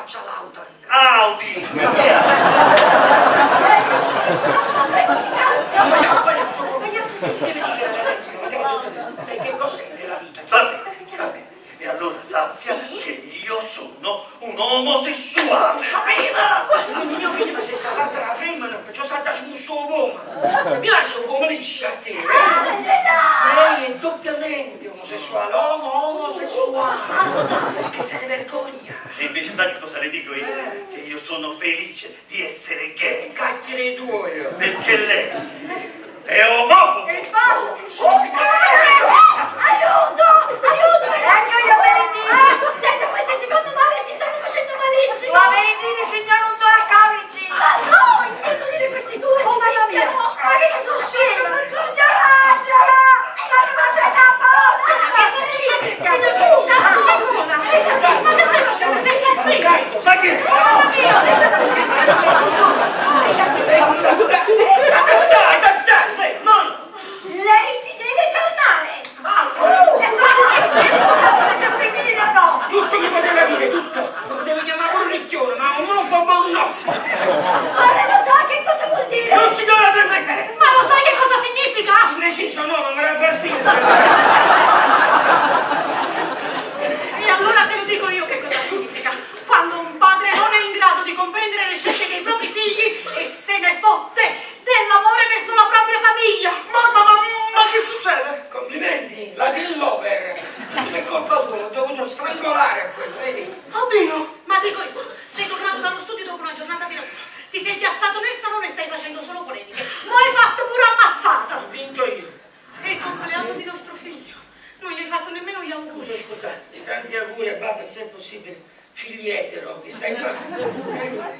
faccia l'Autan. Audi! Prego, si calma. Si deve dire adesso. Che cos'è della vita? Va bene. E allora sappia che io sono un omosessuale. Sapeva! Quindi mio figlio si salta la femmina, perciò salta su un suo uomo. Mi piace un uomo liscia a te. Lei è doppiamente omosessuale, omosessuale. Che se ne vergogna. E invece sa che cosa le dico io? Che io sono felice di essere gay. Cacchiere due. Perché lei è omofobo. Il passo! Aiuto! Aiuto! Ecco io Berendini! Senta, questi secondo male si stanno facendo malissimo! Ma Berendini, signor, non sono alcolici! Ma no! Intendo dire questi due! Oh mamma mia! Ma che si sono scemi! Angela! Stanno facendo a botte! Che sono succede? Ma che stai facendo? Sei impazzito! Ma che? Mamma mia! Stai, non! Lei si deve calmare! Tutto mi poteva dire, tutto! Lo potevo chiamare un ricchione, ma omofobo no! Ma lei lo sa che cosa vuol dire? Non ci doveva permettere! Ma lo sai che cosa significa? Preciso no, non me la fa sì! E allora te lo dico io che cosa significa. Quando un padre non è in grado di comprendere le scelte dei propri figli e se ne fotte dell'amore verso la propria famiglia. Ma che succede? Complimenti, la Dillover! Tutto è colpa tua, l'ho dovuto strangolare a quello, vedi? Oddio! Ma dico io, sei tornato dallo studio dopo una giornata piena. Ti sei piazzato nel salone e stai facendo solo polemiche. Lo hai fatto pure ammazzata! Ho vinto io. E il compleanno di nostro figlio. Non gli hai fatto nemmeno gli auguri. Scusa, tanti auguri a babbo, se è possibile. Figli etero, che stai facendo?